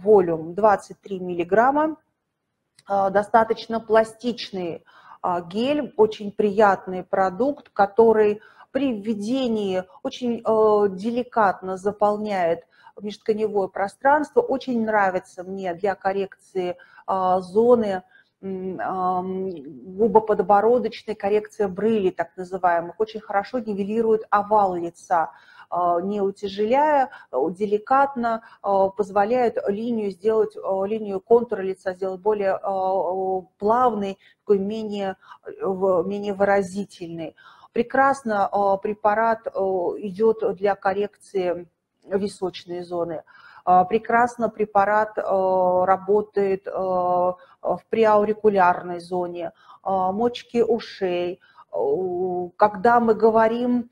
волюм 23 миллиграмма, достаточно пластичный гель, очень приятный продукт, который при введении очень деликатно заполняет межтканевое пространство. Очень нравится мне для коррекции зоны губоподбородочной, коррекция брылей так называемых. Очень хорошо нивелирует овал лица, не утяжеляя, деликатно позволяет линию сделать, линию контура лица сделать более плавной, такой менее выразительный. Прекрасно препарат идет для коррекции височной зоны. Прекрасно препарат работает в преаурикулярной зоне, мочки ушей. Когда мы говорим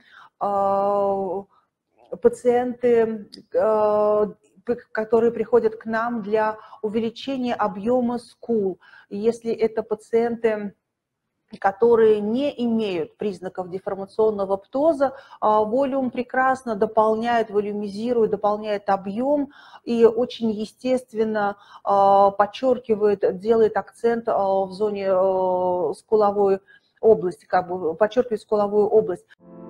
пациенты, которые приходят к нам для увеличения объема скул, если это пациенты, которые не имеют признаков деформационного птоза, волюм прекрасно дополняет, волюмизирует, дополняет объем и очень естественно подчеркивает, делает акцент в зоне скуловой области, как бы подчеркивает скуловую область.